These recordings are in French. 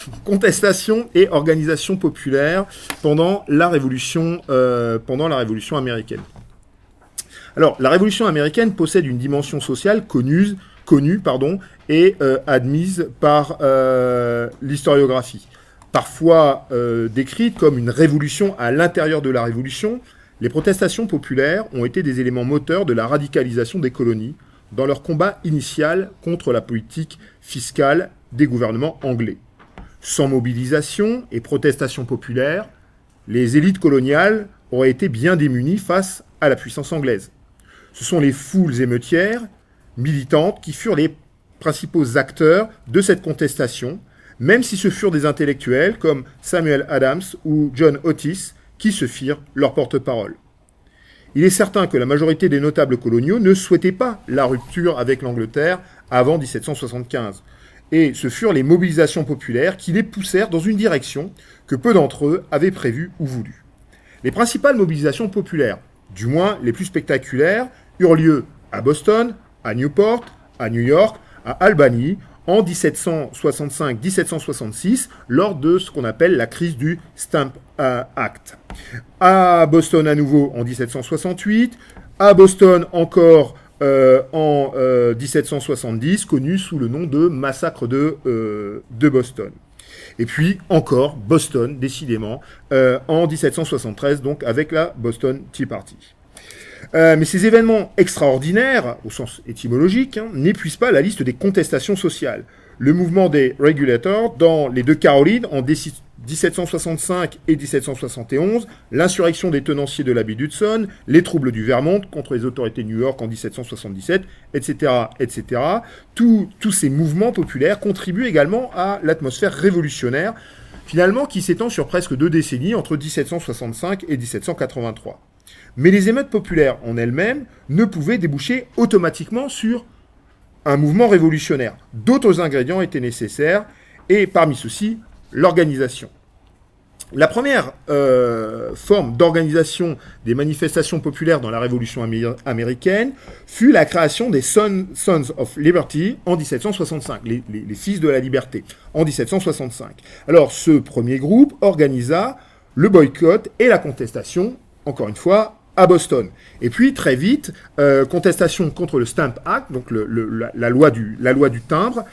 Contestation et organisation populaire pendant la Révolution américaine. Alors, la Révolution américaine possède une dimension sociale connue et admise par l'historiographie. Parfois décrite comme une révolution à l'intérieur de la Révolution, les protestations populaires ont été des éléments moteurs de la radicalisation des colonies dans leur combat initial contre la politique fiscale des gouvernements anglais. Sans mobilisation et protestation populaire, les élites coloniales auraient été bien démunies face à la puissance anglaise. Ce sont les foules émeutières, militantes, qui furent les principaux acteurs de cette contestation, même si ce furent des intellectuels comme Samuel Adams ou John Otis qui se firent leur porte-parole. Il est certain que la majorité des notables coloniaux ne souhaitaient pas la rupture avec l'Angleterre avant 1775. Et ce furent les mobilisations populaires qui les poussèrent dans une direction que peu d'entre eux avaient prévue ou voulu. Les principales mobilisations populaires, du moins les plus spectaculaires, eurent lieu à Boston, à Newport, à New York, à Albany, en 1765-1766, lors de ce qu'on appelle la crise du Stamp Act. À Boston à nouveau en 1768, à Boston encore en 1770, connu sous le nom de massacre de Boston. Et puis encore Boston, décidément, en 1773, donc avec la Boston Tea Party. Mais ces événements extraordinaires, au sens étymologique, n'épuisent pas la liste des contestations sociales. Le mouvement des Regulators dans les deux Carolines en 1765 et 1771, l'insurrection des tenanciers de la baie d'Hudson, les troubles du Vermont contre les autorités de New York en 1777, etc., etc. Tous ces mouvements populaires contribuent également à l'atmosphère révolutionnaire, finalement qui s'étend sur presque 2 décennies entre 1765 et 1783. Mais les émeutes populaires en elles-mêmes ne pouvaient déboucher automatiquement sur un mouvement révolutionnaire. D'autres ingrédients étaient nécessaires, et parmi ceux-ci, l'organisation. La première forme d'organisation des manifestations populaires dans la Révolution américaine fut la création des Sons of Liberty en 1765, les Fils de la Liberté, en 1765. Alors, ce premier groupe organisa le boycott et la contestation, encore une fois, à Boston. Et puis, très vite, contestation contre le Stamp Act, donc la loi du timbre.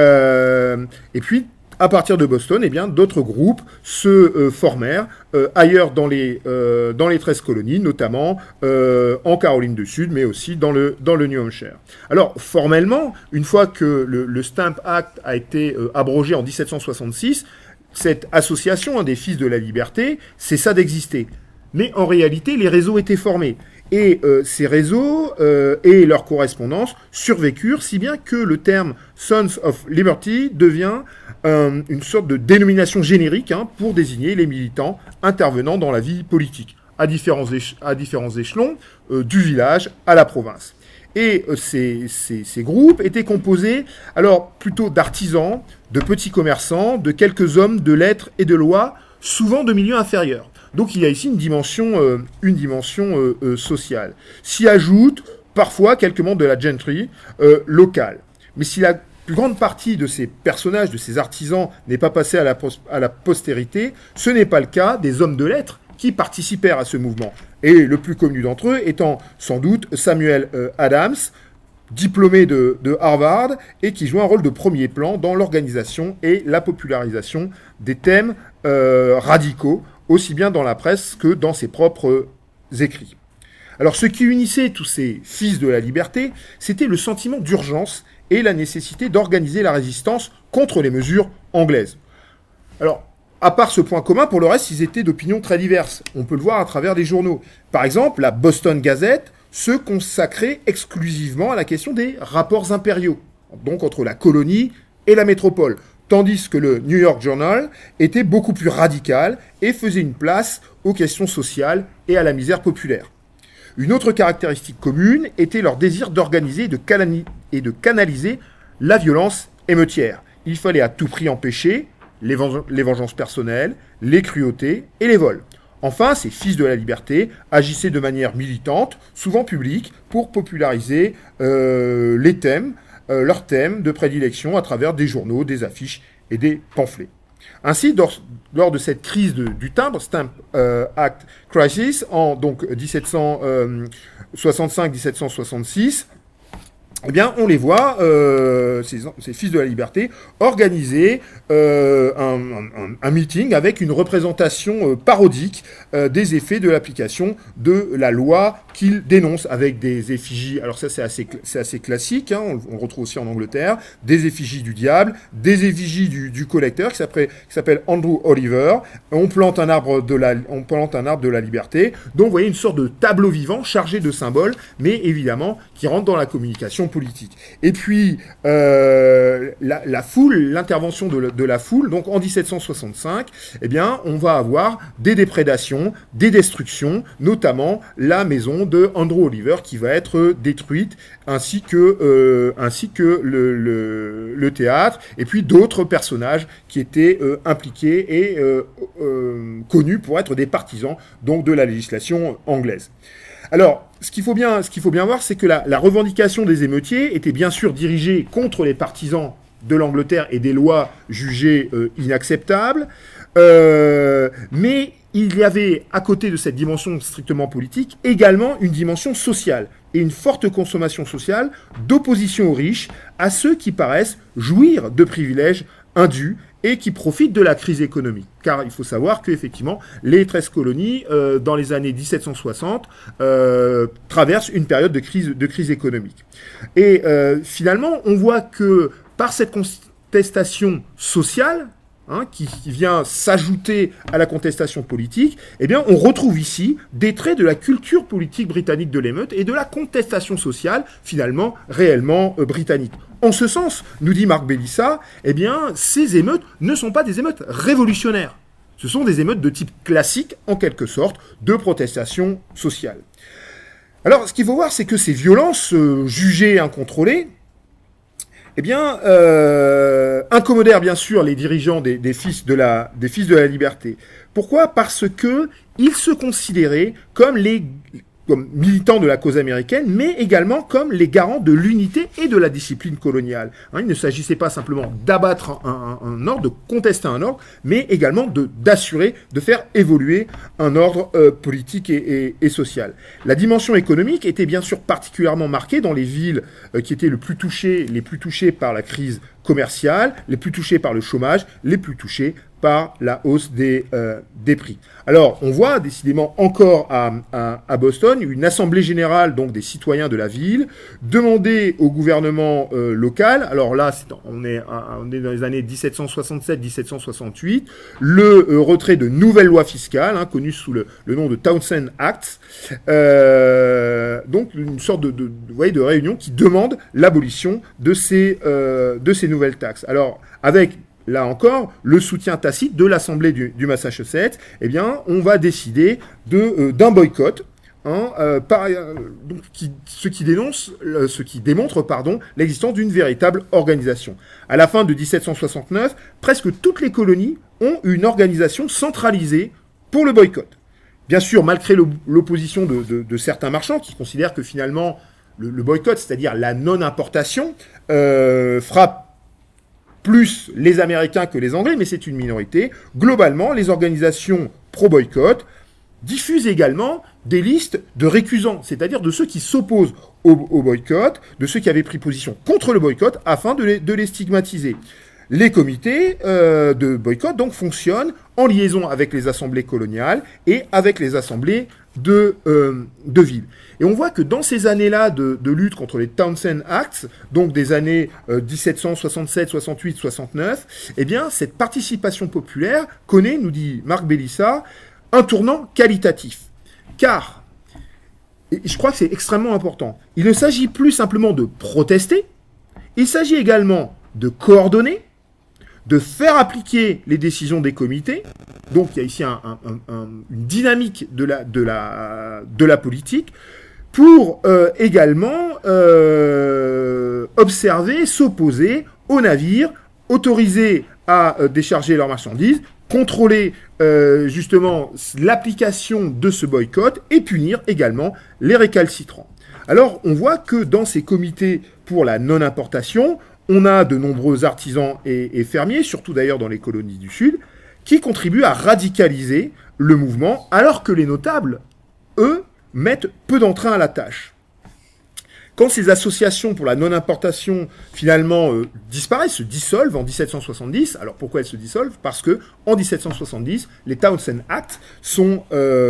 Et puis, à partir de Boston, eh bien, d'autres groupes se formèrent ailleurs dans les 13 colonies, notamment en Caroline du Sud, mais aussi dans le New Hampshire. Alors, formellement, une fois que le Stamp Act a été abrogé en 1766, cette association des Fils de la Liberté cessa d'exister. Mais en réalité, les réseaux étaient formés. Et ces réseaux et leurs correspondances survécurent, si bien que le terme Sons of Liberty devient une sorte de dénomination générique pour désigner les militants intervenant dans la vie politique, à différents échelons, du village à la province. Et ces groupes étaient composés, alors, plutôt d'artisans, de petits commerçants, de quelques hommes de lettres et de lois, souvent de milieux inférieurs. Donc il y a ici une dimension sociale. S'y ajoutent parfois quelques membres de la gentry locale. Mais si la plus grande partie de ces personnages, de ces artisans, n'est pas passée à la postérité, ce n'est pas le cas des hommes de lettres qui participèrent à ce mouvement. Et le plus connu d'entre eux étant sans doute Samuel Adams, diplômé de Harvard, et qui joue un rôle de premier plan dans l'organisation et la popularisation des thèmes radicaux, aussi bien dans la presse que dans ses propres écrits. Alors, ce qui unissait tous ces fils de la liberté, c'était le sentiment d'urgence et la nécessité d'organiser la résistance contre les mesures anglaises. Alors, à part ce point commun, pour le reste, ils étaient d'opinions très diverses. On peut le voir à travers les journaux. Par exemple, la Boston Gazette se consacrait exclusivement à la question des rapports impériaux, donc entre la colonie et la métropole, tandis que le New York Journal était beaucoup plus radical et faisait une place aux questions sociales et à la misère populaire. Une autre caractéristique commune était leur désir d'organiser et de canaliser la violence émeutière. Il fallait à tout prix empêcher les vengeances personnelles, les cruautés et les vols. Enfin, ces fils de la liberté agissaient de manière militante, souvent publique, pour populariser leurs thèmes de prédilection à travers des journaux, des affiches et des pamphlets. Ainsi, lors de cette crise du timbre, Stamp Act Crisis, en donc 1765-1766, eh bien, on les voit, ces fils de la liberté, organiser un meeting avec une représentation parodique des effets de l'application de la loi qu'ils dénoncent, avec des effigies. Alors ça, c'est assez classique, hein, on le retrouve aussi en Angleterre, des effigies du diable, des effigies du collecteur qui s'appelle Andrew Oliver. On plante un arbre de la liberté. Donc, vous voyez une sorte de tableau vivant chargé de symboles, mais évidemment qui rentre dans la communication politique. Et puis, la foule, l'intervention de la foule, donc en 1765, eh bien, on va avoir des déprédations, des destructions, notamment la maison de Andrew Oliver qui va être détruite, ainsi que le théâtre, et puis d'autres personnages qui étaient impliqués et connus pour être des partisans donc de la législation anglaise. Alors, ce qu'il faut bien voir, c'est que la revendication des émeutiers était bien sûr dirigée contre les partisans de l'Angleterre et des lois jugées inacceptables, mais il y avait, à côté de cette dimension strictement politique, également une dimension sociale et une forte consommation sociale d'opposition aux riches, à ceux qui paraissent jouir de privilèges indus et qui profitent de la crise économique. Car il faut savoir qu'effectivement, les 13 colonies, dans les années 1760, traversent une période de crise économique. Et finalement, on voit que par cette contestation sociale, qui vient s'ajouter à la contestation politique, eh bien, on retrouve ici des traits de la culture politique britannique de l'émeute et de la contestation sociale, finalement, réellement britannique. En ce sens, nous dit Marc Bellissa, eh bien, ces émeutes ne sont pas des émeutes révolutionnaires. Ce sont des émeutes de type classique, en quelque sorte, de protestation sociale. Alors, ce qu'il faut voir, c'est que ces violences jugées incontrôlées, eh bien, incommodèrent bien sûr les dirigeants des fils de la liberté. Pourquoi ? Parce que ils se considéraient comme militants de la cause américaine, mais également comme les garants de l'unité et de la discipline coloniale. Il ne s'agissait pas simplement d'abattre un ordre, de contester un ordre, mais également d'assurer, de faire évoluer un ordre politique et social. La dimension économique était bien sûr particulièrement marquée dans les villes qui étaient les plus touchées par la crise commerciale, les plus touchées par le chômage, les plus touchées par la hausse des prix. Alors, on voit décidément encore à Boston une assemblée générale donc des citoyens de la ville demander au gouvernement local. Alors là, on est dans les années 1767-1768, le retrait de nouvelles lois fiscales, connues sous le nom de Townshend Acts. Donc une sorte de réunion qui demande l'abolition de ces nouvelles taxes. Alors avec là encore, le soutien tacite de l'Assemblée du Massachusetts, eh bien, on va décider d'un boycott, ce qui démontre l'existence d'une véritable organisation. À la fin de 1769, presque toutes les colonies ont une organisation centralisée pour le boycott. Bien sûr, malgré l'opposition de certains marchands qui considèrent que finalement le boycott, c'est-à-dire la non-importation, frappe plus les Américains que les Anglais, mais c'est une minorité. Globalement, les organisations pro-boycott diffusent également des listes de récusants, c'est-à-dire de ceux qui s'opposent au boycott, de ceux qui avaient pris position contre le boycott, afin de les stigmatiser. Les comités de boycott donc fonctionnent en liaison avec les assemblées coloniales et avec les assemblées de ville. Et on voit que dans ces années-là de lutte contre les Townshend Acts, donc des années 1767, 68, 69, eh bien, cette participation populaire connaît, nous dit Marc Bellissa, un tournant qualitatif. Car, et je crois que c'est extrêmement important, il ne s'agit plus simplement de protester, il s'agit également de coordonner, de faire appliquer les décisions des comités. Donc il y a ici une dynamique de la politique pour également observer, s'opposer aux navires autorisés à décharger leurs marchandises, contrôler justement l'application de ce boycott et punir également les récalcitrants. Alors on voit que dans ces comités pour la non-importation, on a de nombreux artisans et fermiers, surtout d'ailleurs dans les colonies du Sud, qui contribuent à radicaliser le mouvement, alors que les notables, eux, mettent peu d'entrain à la tâche. Quand ces associations pour la non-importation, finalement, disparaissent, se dissolvent en 1770, alors pourquoi elles se dissolvent? Parce que en 1770, les Townshend Acts sont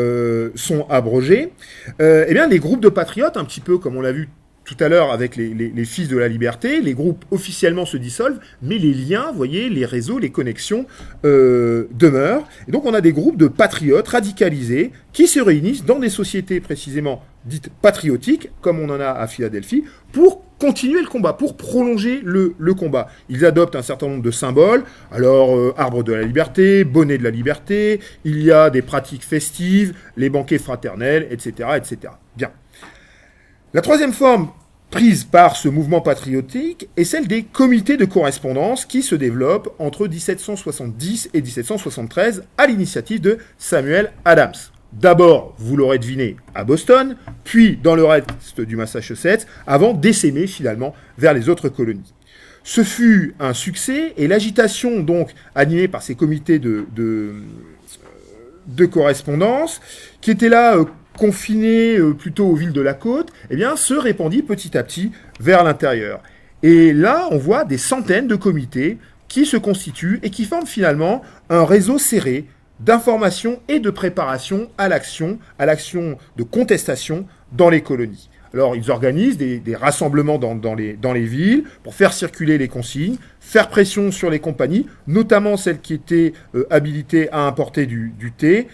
abrogés. Eh bien, les groupes de patriotes, un petit peu comme on l'a vu tout à l'heure avec les Fils de la Liberté, les groupes officiellement se dissolvent, mais les liens, vous voyez, les réseaux, les connexions demeurent. Et donc on a des groupes de patriotes radicalisés qui se réunissent dans des sociétés précisément dites patriotiques, comme on en a à Philadelphie, pour continuer le combat, pour prolonger le combat. Ils adoptent un certain nombre de symboles, alors arbre de la liberté, bonnet de la liberté, il y a des pratiques festives, les banquets fraternels, etc., etc. Bien. La troisième forme prise par ce mouvement patriotique est celle des comités de correspondance qui se développent entre 1770 et 1773 à l'initiative de Samuel Adams. D'abord, vous l'aurez deviné, à Boston, puis dans le reste du Massachusetts, avant d'essaimer finalement vers les autres colonies. Ce fut un succès et l'agitation donc animée par ces comités de correspondance qui étaient là confinés plutôt aux villes de la côte, eh bien, se répandit petit à petit vers l'intérieur. Et là, on voit des centaines de comités qui se constituent et qui forment finalement un réseau serré d'information et de préparation à l'action de contestation dans les colonies. Alors, ils organisent des rassemblements dans les villes pour faire circuler les consignes, faire pression sur les compagnies, notamment celles qui étaient habilitées à importer du thé.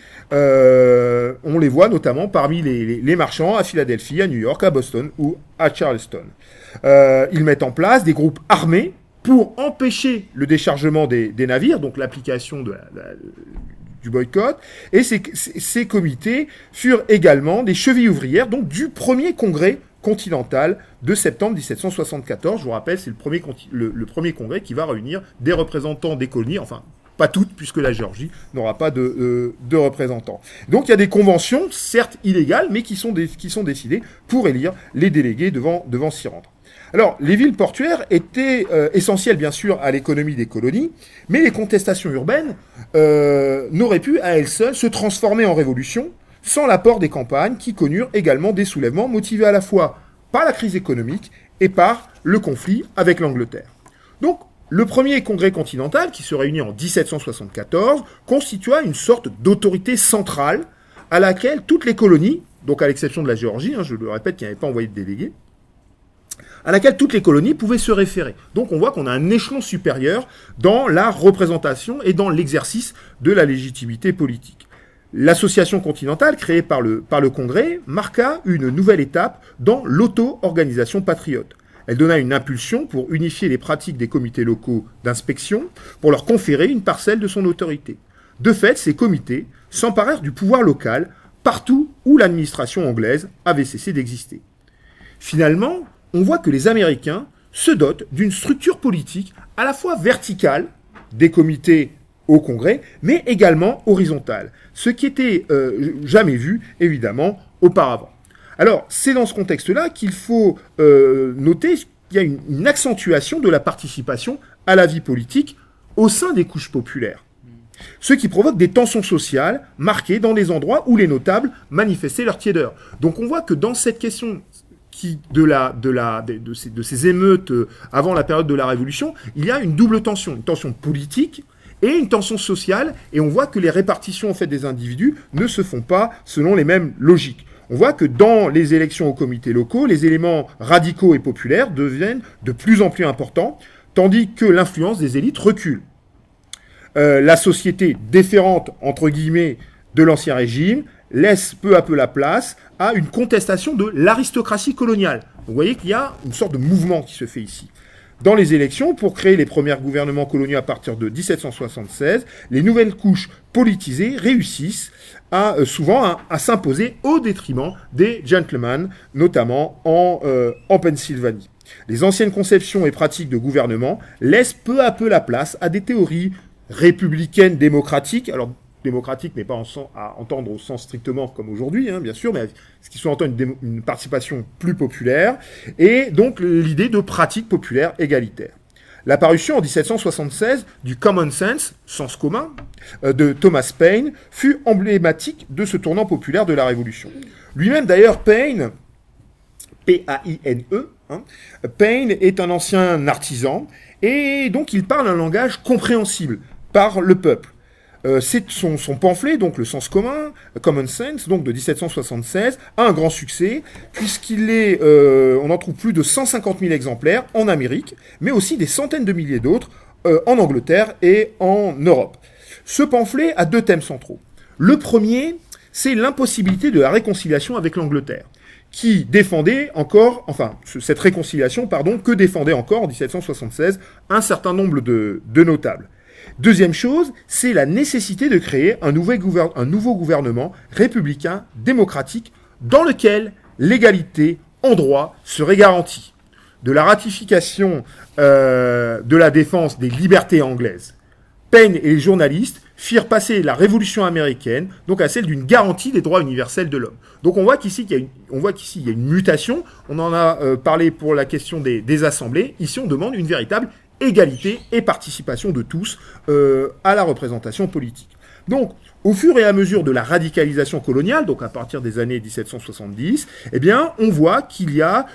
On les voit notamment parmi les marchands à Philadelphie, à New York, à Boston ou à Charleston. Ils mettent en place des groupes armés pour empêcher le déchargement des navires, donc l'application du boycott, et ces comités furent également des chevilles ouvrières donc du premier congrès continental de septembre 1774. Je vous rappelle, c'est le premier congrès qui va réunir des représentants des colonies, enfin pas toutes, puisque la Géorgie n'aura pas de représentants. Donc il y a des conventions, certes illégales, mais qui sont décidées pour élire les délégués devant s'y rendre. Alors, les villes portuaires étaient essentielles, bien sûr, à l'économie des colonies, mais les contestations urbaines n'auraient pu, à elles seules, se transformer en révolution sans l'apport des campagnes qui connurent également des soulèvements motivés à la fois par la crise économique et par le conflit avec l'Angleterre. Donc, le premier congrès continental, qui se réunit en 1774, constitua une sorte d'autorité centrale à laquelle toutes les colonies, donc à l'exception de la Géorgie, je le répète, qui n'avait pas envoyé de délégués, à laquelle toutes les colonies pouvaient se référer. Donc on voit qu'on a un échelon supérieur dans la représentation et dans l'exercice de la légitimité politique. L'association continentale créée par le Congrès marqua une nouvelle étape dans l'auto-organisation patriote. Elle donna une impulsion pour unifier les pratiques des comités locaux d'inspection, pour leur conférer une parcelle de son autorité. De fait, ces comités s'emparèrent du pouvoir local partout où l'administration anglaise avait cessé d'exister. Finalement, on voit que les Américains se dotent d'une structure politique à la fois verticale, des comités au Congrès, mais également horizontale, ce qui était jamais vu, évidemment, auparavant. Alors, c'est dans ce contexte-là qu'il faut noter qu'il y a une accentuation de la participation à la vie politique au sein des couches populaires, ce qui provoque des tensions sociales marquées dans les endroits où les notables manifestaient leur tiédeur. Donc on voit que dans cette question de ces émeutes avant la période de la Révolution, il y a une double tension, une tension politique et une tension sociale, et on voit que les répartitions en fait des individus ne se font pas selon les mêmes logiques. On voit que dans les élections aux comités locaux, les éléments radicaux et populaires deviennent de plus en plus importants, tandis que l'influence des élites recule. La société déférente, entre guillemets, de l'Ancien Régime laisse peu à peu la place à une contestation de l'aristocratie coloniale. Vous voyez qu'il y a une sorte de mouvement qui se fait ici. Dans les élections, pour créer les premiers gouvernements coloniaux à partir de 1776, les nouvelles couches politisées réussissent souvent à s'imposer au détriment des gentlemen, notamment en Pennsylvanie. Les anciennes conceptions et pratiques de gouvernement laissent peu à peu la place à des théories républicaines démocratiques. Alors, démocratique n'est pas à entendre au sens strictement comme aujourd'hui, bien sûr, mais ce qui sous-entend une participation plus populaire, et donc l'idée de pratiques populaires égalitaires. la parution en 1776 du Common Sense, sens commun, de Thomas Paine, fut emblématique de ce tournant populaire de la Révolution. Lui-même, d'ailleurs, Paine, P-A-I-N-E, Paine est un ancien artisan, et donc il parle un langage compréhensible par le peuple. C'est son pamphlet, donc le sens commun, Common Sense, donc de 1776, a un grand succès, puisqu'il est, on en trouve plus de 150 000 exemplaires en Amérique, mais aussi des centaines de milliers d'autres en Angleterre et en Europe. Ce pamphlet a deux thèmes centraux. Le premier, c'est l'impossibilité de la réconciliation avec l'Angleterre, qui défendait encore, enfin, cette réconciliation, pardon, que défendait encore en 1776 un certain nombre de notables. Deuxième chose, c'est la nécessité de créer un nouveau gouvernement républicain démocratique dans lequel l'égalité en droit serait garantie. De la ratification de la défense des libertés anglaises, Paine et les journalistes firent passer la Révolution américaine donc à celle d'une garantie des droits universels de l'homme. Donc on voit qu'ici il y a une mutation. On en a parlé pour la question des assemblées. Ici on demande une véritable égalité et participation de tous à la représentation politique. Donc, au fur et à mesure de la radicalisation coloniale, donc à partir des années 1770, eh bien, on voit qu'il y a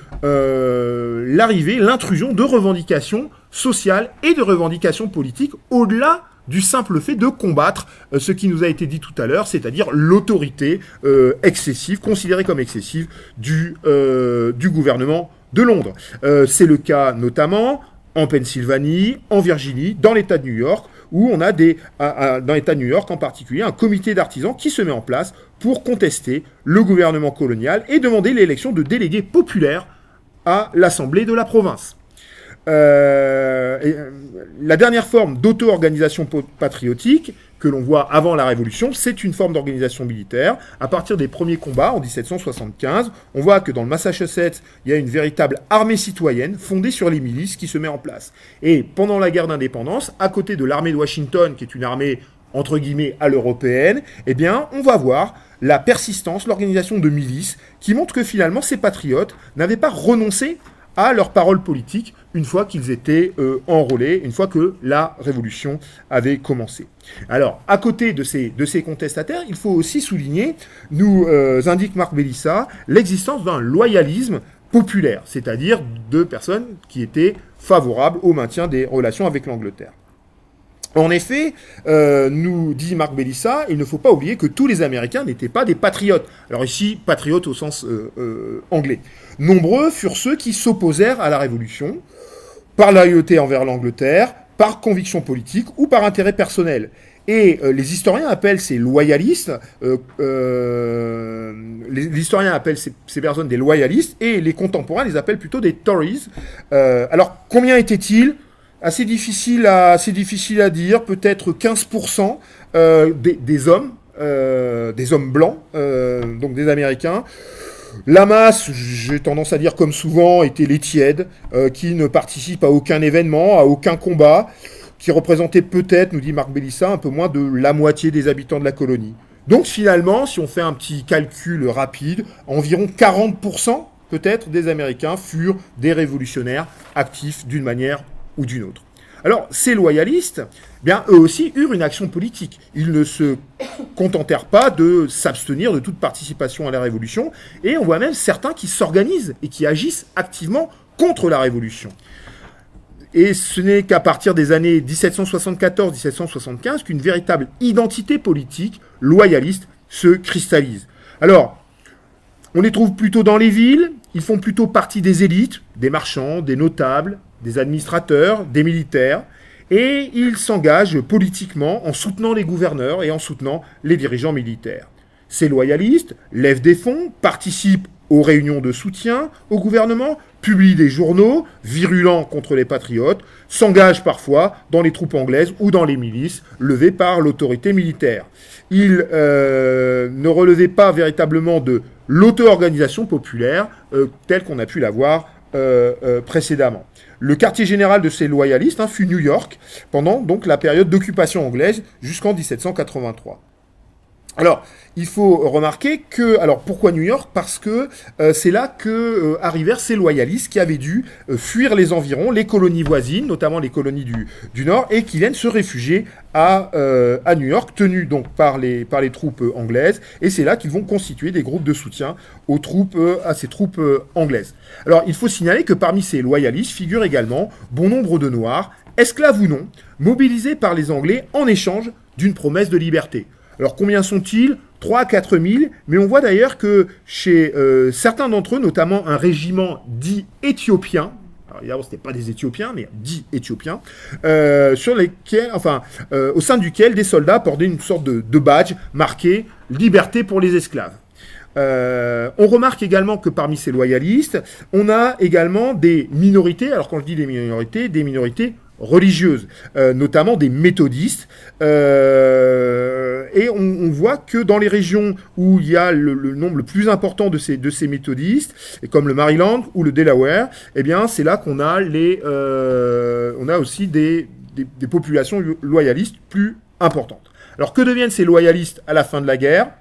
l'intrusion de revendications sociales et de revendications politiques au-delà du simple fait de combattre ce qui nous a été dit tout à l'heure, c'est-à-dire l'autorité excessive, considérée comme excessive, du gouvernement de Londres. C'est le cas notamment en Pennsylvanie, en Virginie, dans l'État de New York, où on a dans l'État de New York en particulier, un comité d'artisans qui se met en place pour contester le gouvernement colonial et demander l'élection de délégués populaires à l'Assemblée de la province. La dernière forme d'auto-organisation patriotique que l'on voit avant la Révolution, c'est une forme d'organisation militaire. À partir des premiers combats, en 1775, on voit que dans le Massachusetts, il y a une véritable armée citoyenne fondée sur les milices qui se met en place. Et pendant la guerre d'indépendance, à côté de l'armée de Washington, qui est une armée entre guillemets à l'européenne, eh bien, on va voir la persistance, l'organisation de milices qui montre que finalement, ces patriotes n'avaient pas renoncé à leur parole politique une fois qu'ils étaient enrôlés, une fois que la Révolution avait commencé. Alors, à côté de ces contestataires, il faut aussi souligner, nous indique Marc Bélissa, l'existence d'un loyalisme populaire, c'est-à-dire de personnes qui étaient favorables au maintien des relations avec l'Angleterre. En effet, nous dit Marc Bélissa, il ne faut pas oublier que tous les Américains n'étaient pas des patriotes. Alors ici, patriotes au sens anglais. Nombreux furent ceux qui s'opposèrent à la Révolution, par loyauté envers l'Angleterre, par conviction politique ou par intérêt personnel. Et les historiens appellent ces loyalistes, les historiens appellent ces personnes des loyalistes, et les contemporains les appellent plutôt des Tories. Alors, combien étaient-ils ? Assez difficile à dire, peut-être 15% des hommes blancs, donc des Américains. La masse, j'ai tendance à dire comme souvent, étaient les tièdes, qui ne participent à aucun événement, à aucun combat, qui représentaient peut-être, nous dit Marc Bélissa, un peu moins de la moitié des habitants de la colonie. Donc finalement, si on fait un petit calcul rapide, environ 40% peut-être des Américains furent des révolutionnaires actifs d'une manière ou d'une autre. Alors, ces loyalistes, bien, eux aussi eurent une action politique. Ils ne se contentèrent pas de s'abstenir de toute participation à la Révolution, et on voit même certains qui s'organisent et qui agissent activement contre la Révolution. Et ce n'est qu'à partir des années 1774-1775 qu'une véritable identité politique loyaliste se cristallise. Alors, on les trouve plutôt dans les villes, ils font plutôt partie des élites, des marchands, des notables, des administrateurs, des militaires, et ils s'engagent politiquement en soutenant les gouverneurs et en soutenant les dirigeants militaires. Ces loyalistes lèvent des fonds, participent aux réunions de soutien au gouvernement, publient des journaux virulents contre les patriotes, s'engagent parfois dans les troupes anglaises ou dans les milices levées par l'autorité militaire. Ils ne relevaient pas véritablement de l'auto-organisation populaire telle qu'on a pu la voir précédemment. Le quartier général de ces loyalistes fut New York pendant donc la période d'occupation anglaise jusqu'en 1783. Alors, il faut remarquer que, alors pourquoi New York? Parce que c'est là que arrivèrent ces loyalistes qui avaient dû fuir les environs, les colonies voisines, notamment les colonies du Nord, et qui viennent se réfugier à New York, tenus donc par les troupes anglaises, et c'est là qu'ils vont constituer des groupes de soutien à ces troupes anglaises. Alors, il faut signaler que parmi ces loyalistes figurent également bon nombre de Noirs, esclaves ou non, mobilisés par les Anglais en échange d'une promesse de liberté. Alors combien sont-ils? 3 à 4 000, mais on voit d'ailleurs que chez certains d'entre eux, notamment un régiment dit éthiopien, alors évidemment ce n'était pas des Éthiopiens, mais dit éthiopiens, sur lesquels, au sein duquel des soldats portaient une sorte de badge marqué « Liberté pour les esclaves ». On remarque également que parmi ces loyalistes, on a également des minorités, alors quand je dis des minorités religieuses, notamment des méthodistes, et on voit que dans les régions où il y a le nombre le plus important de ces méthodistes, et comme le Maryland ou le Delaware, eh bien c'est là qu'on a on a aussi des populations loyalistes plus importantes. Alors que deviennent ces loyalistes à la fin de la guerre?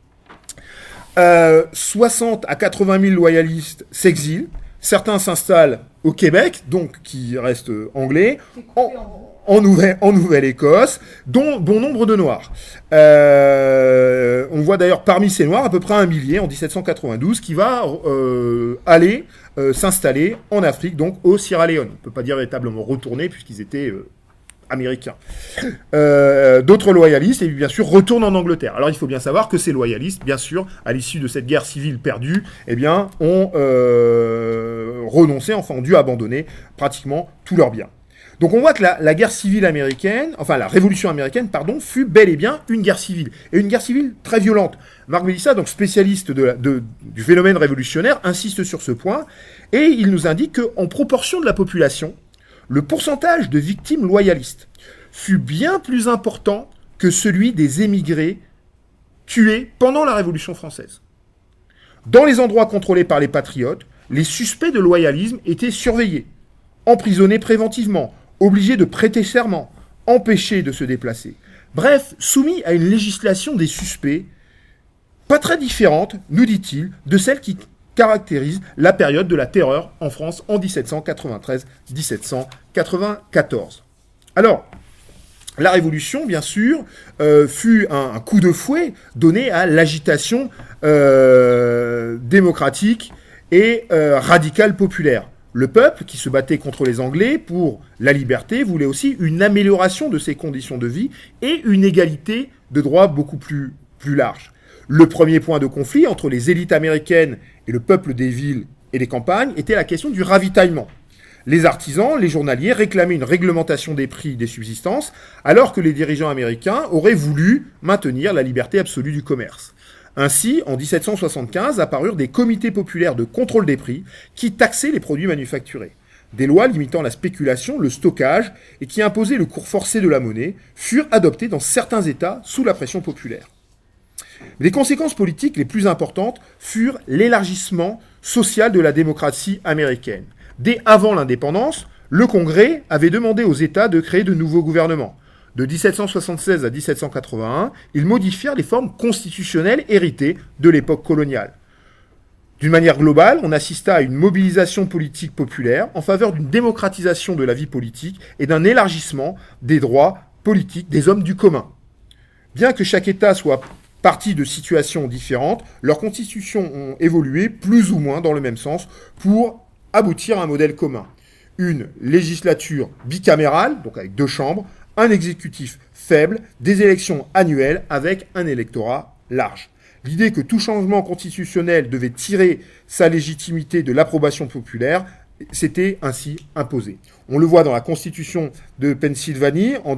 60 à 80 000 loyalistes s'exilent. Certains s'installent au Québec, donc qui reste anglais, en Nouvelle-Écosse, dont bon nombre de Noirs. On voit d'ailleurs parmi ces Noirs à peu près 1 millier en 1792 qui va aller s'installer en Afrique, donc au Sierra Leone. On ne peut pas dire véritablement retourner puisqu'ils étaient américains. D'autres loyalistes, et bien sûr, retournent en Angleterre. Alors, il faut bien savoir que ces loyalistes, bien sûr, à l'issue de cette guerre civile perdue, eh bien, ont renoncé, enfin, ont dû abandonner pratiquement tous leurs biens. Donc, on voit que la guerre civile américaine, enfin, la révolution américaine, pardon, fut bel et bien une guerre civile. Et une guerre civile très violente. Marc Mélissa, donc spécialiste du phénomène révolutionnaire, insiste sur ce point, et il nous indique qu'en proportion de la population, le pourcentage de victimes loyalistes fut bien plus important que celui des émigrés tués pendant la Révolution française. Dans les endroits contrôlés par les patriotes, les suspects de loyalisme étaient surveillés, emprisonnés préventivement, obligés de prêter serment, empêchés de se déplacer. Bref, soumis à une législation des suspects pas très différente, nous dit-il, de celle qui caractérise la période de la terreur en France en 1793-1794. Alors, la Révolution, bien sûr, fut un coup de fouet donné à l'agitation démocratique et radicale populaire. Le peuple, qui se battait contre les Anglais pour la liberté, voulait aussi une amélioration de ses conditions de vie et une égalité de droits beaucoup plus large. Le premier point de conflit entre les élites américaines et le peuple des villes et des campagnes était la question du ravitaillement. Les artisans, les journaliers réclamaient une réglementation des prix des subsistances, alors que les dirigeants américains auraient voulu maintenir la liberté absolue du commerce. Ainsi, en 1775, apparurent des comités populaires de contrôle des prix qui taxaient les produits manufacturés. Des lois limitant la spéculation, le stockage et qui imposaient le cours forcé de la monnaie furent adoptées dans certains États sous la pression populaire. Les conséquences politiques les plus importantes furent l'élargissement social de la démocratie américaine. Dès avant l'indépendance, le Congrès avait demandé aux États de créer de nouveaux gouvernements. De 1776 à 1781, ils modifièrent les formes constitutionnelles héritées de l'époque coloniale. D'une manière globale, on assista à une mobilisation politique populaire en faveur d'une démocratisation de la vie politique et d'un élargissement des droits politiques des hommes du commun. Bien que chaque État soit partis de situations différentes, leurs constitutions ont évolué plus ou moins dans le même sens pour aboutir à un modèle commun. Une législature bicamérale, donc avec 2 chambres, un exécutif faible, des élections annuelles avec un électorat large. L'idée que tout changement constitutionnel devait tirer sa légitimité de l'approbation populaire s'était ainsi imposée. On le voit dans la Constitution de Pennsylvanie en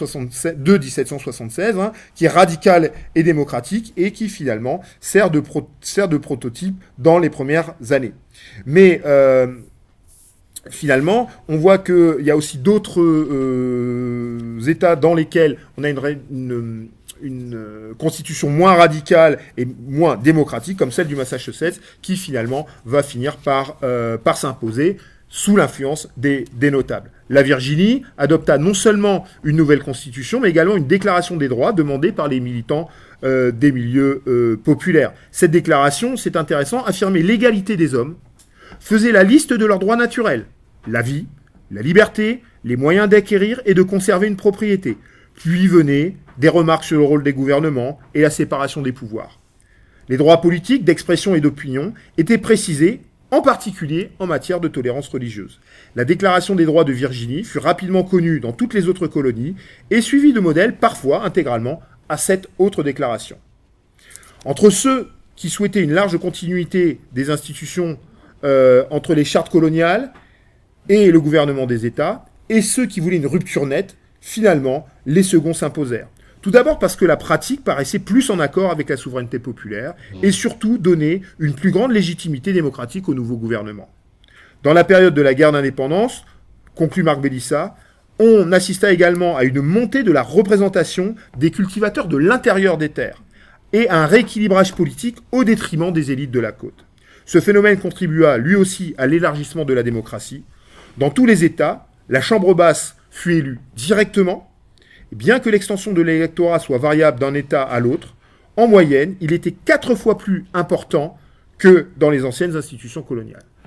1776, qui est radicale et démocratique et qui finalement sert de prototype dans les premières années. Mais finalement, on voit qu'il y a aussi d'autres États dans lesquels on a une constitution moins radicale et moins démocratique, comme celle du Massachusetts, qui finalement va finir par s'imposer. sous l'influence des notables. La Virginie adopta non seulement une nouvelle constitution, mais également une déclaration des droits demandée par les militants des milieux populaires. Cette déclaration, c'est intéressant, affirmait l'égalité des hommes, faisait la liste de leurs droits naturels, la vie, la liberté, les moyens d'acquérir et de conserver une propriété. Puis venaient des remarques sur le rôle des gouvernements et la séparation des pouvoirs. Les droits politiques d'expression et d'opinion étaient précisés, en particulier en matière de tolérance religieuse. La Déclaration des droits de Virginie fut rapidement connue dans toutes les autres colonies et suivie de modèles parfois intégralement à cette autre déclaration. Entre ceux qui souhaitaient une large continuité des institutions entre les chartes coloniales et le gouvernement des États, et ceux qui voulaient une rupture nette, finalement, les seconds s'imposèrent. Tout d'abord parce que la pratique paraissait plus en accord avec la souveraineté populaire et surtout donnait une plus grande légitimité démocratique au nouveau gouvernement. Dans la période de la guerre d'indépendance, conclut Marc Bélissa, on assista également à une montée de la représentation des cultivateurs de l'intérieur des terres et à un rééquilibrage politique au détriment des élites de la côte. Ce phénomène contribua lui aussi à l'élargissement de la démocratie. Dans tous les États, la Chambre basse fut élue directement. Bien que l'extension de l'électorat soit variable d'un État à l'autre, en moyenne, il était 4 fois plus important que dans les anciennes institutions coloniales.